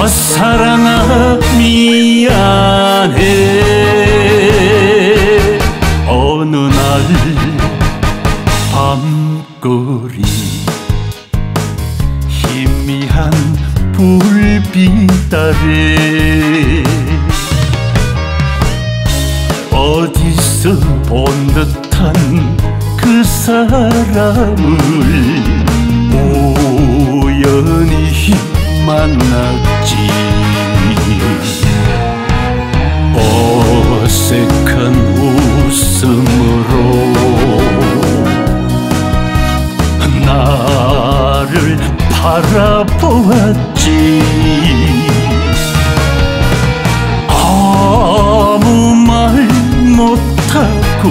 첫사랑아 미안해. 어느 날 밤거리 희미한 불빛 아래 어디서 본 듯한 그 사람을 우연히 만났지. 어색한 웃음으로 나를 바라보았지. 아무 말 못하고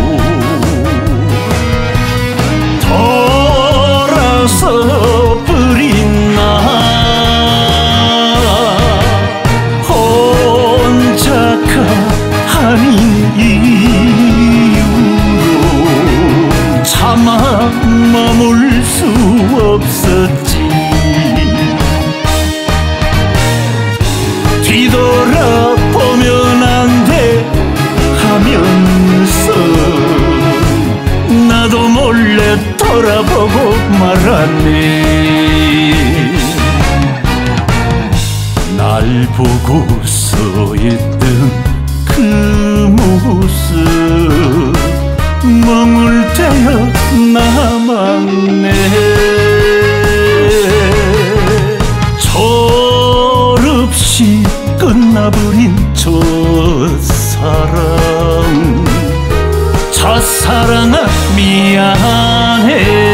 돌아서 버린 나 혼자 아닌 이유로 차마 머물 수 없었지. 뒤돌아보면 안 돼 하면서 나도 몰래 돌아보고 말았네. 날 보고 서 있던 그 모습 멍을 때려 남았네. 철없이 끝나버린 첫사랑아 미안해.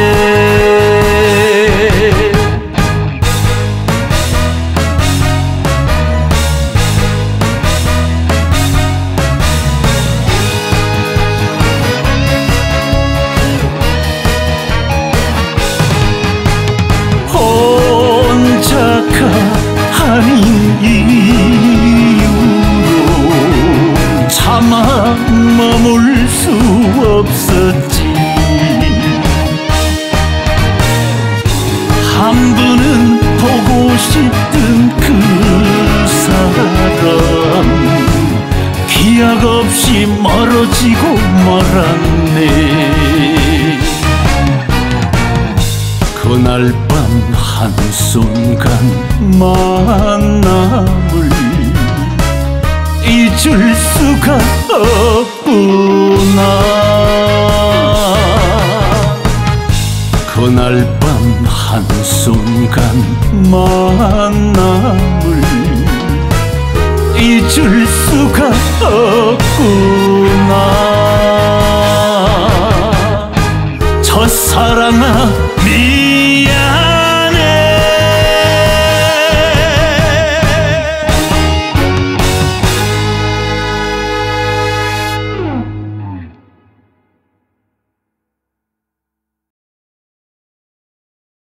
아닌 이유로 차마 머물 수 없었지. 한 번은 보고 싶던 그 사람 기약 없이 멀어지고 말았네. 그날 밤 한순간 만남을 잊을 수가 없구나. 그날 밤 한순간 만남을 잊을 수가 없구나.